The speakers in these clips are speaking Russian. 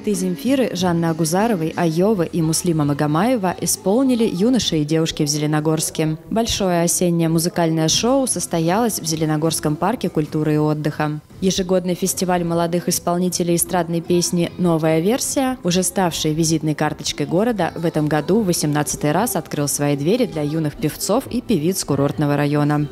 Хиты Земфиры, Жанны Агузаровой, Айовы и Муслима Магомаева исполнили юноши и девушки в Зеленогорске. Большое осеннее музыкальное шоу состоялось в Зеленогорском парке культуры и отдыха. Ежегодный фестиваль молодых исполнителей эстрадной песни «Новая версия», уже ставший визитной карточкой города, в этом году в 18-й раз открыл свои двери для юных певцов и певиц курортного района.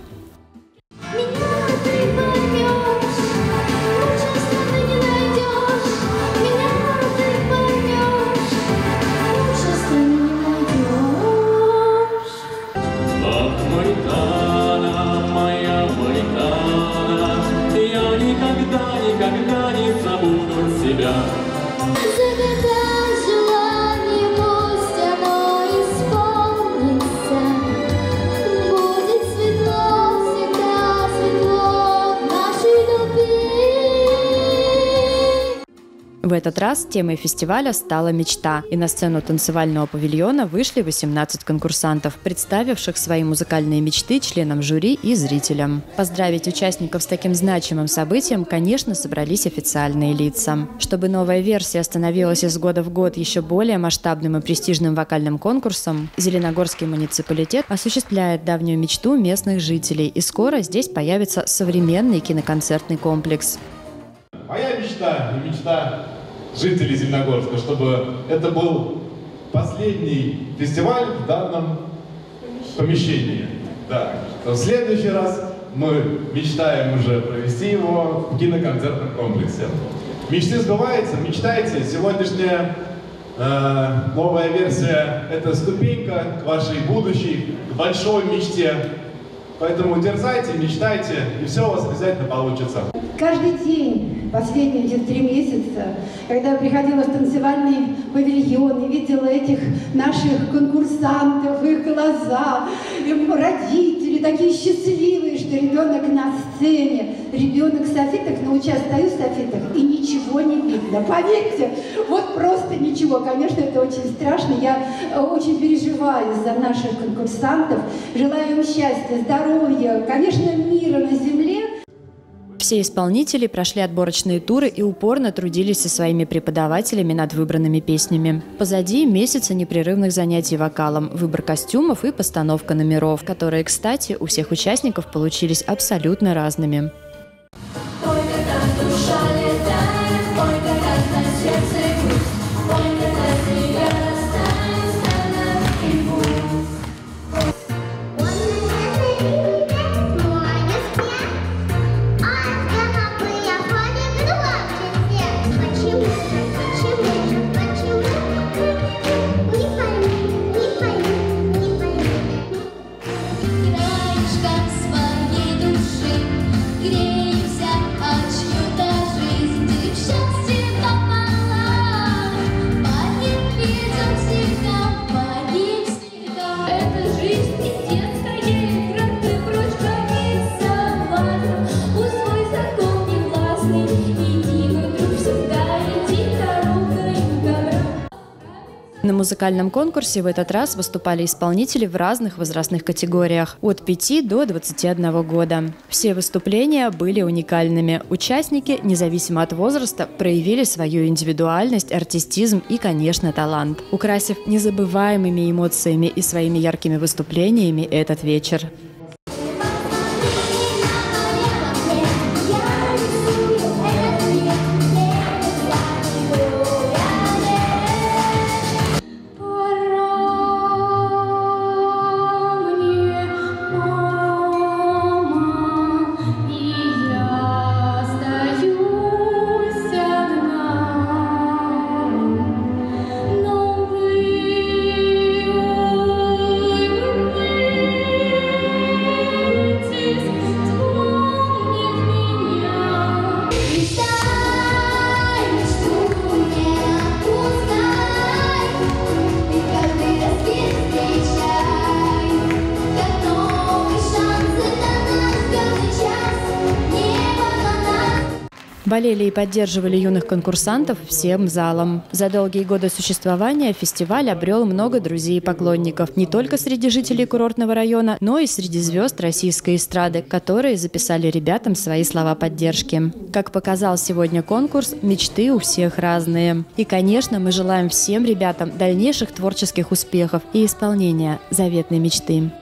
Никогда не забуду себя. Загадай желание, пусть оно исполнится. Будет светло, всегда светло в нашей любви. В этот раз темой фестиваля стала мечта, и на сцену танцевального павильона вышли 18 конкурсантов, представивших свои музыкальные мечты членам жюри и зрителям. Поздравить участников с таким значимым событием, конечно, собрались официальные лица. Чтобы новая версия становилась из года в год еще более масштабным и престижным вокальным конкурсом, Зеленогорский муниципалитет осуществляет давнюю мечту местных жителей, и скоро здесь появится современный киноконцертный комплекс. Моя мечта и мечта жителей Зеленогорска, чтобы это был последний фестиваль в данном помещении. Да. В следующий раз мы мечтаем уже провести его в киноконцертном комплексе. Мечты сбываются, мечтайте. Сегодняшняя новая версия – это ступенька к вашей будущей, к большой мечте. Поэтому дерзайте, мечтайте, и все у вас обязательно получится. Каждый день, последние 3 месяца, когда я приходила в танцевальный павильон и видела этих наших конкурсантов, их глаза, их родители такие счастливые, что ребенок на сцене, ребенок в софитах, но я стою в софитах и ничего не видно. Поверьте, вот просто ничего. Конечно, это очень страшно. Я очень переживаю за наших конкурсантов. Желаю им счастья, здоровья, конечно, мира на земле. Все исполнители прошли отборочные туры и упорно трудились со своими преподавателями над выбранными песнями. Позади месяцы непрерывных занятий вокалом, выбор костюмов и постановка номеров, которые, кстати, у всех участников получились абсолютно разными. На музыкальном конкурсе в этот раз выступали исполнители в разных возрастных категориях – от 5 до 21 года. Все выступления были уникальными. Участники, независимо от возраста, проявили свою индивидуальность, артистизм и, конечно, талант, украсив незабываемыми эмоциями и своими яркими выступлениями этот вечер. Болели и поддерживали юных конкурсантов всем залом. За долгие годы существования фестиваль обрел много друзей и поклонников не только среди жителей курортного района, но и среди звезд российской эстрады, которые записали ребятам свои слова поддержки. Как показал сегодня конкурс, мечты у всех разные. И, конечно, мы желаем всем ребятам дальнейших творческих успехов и исполнения заветной мечты.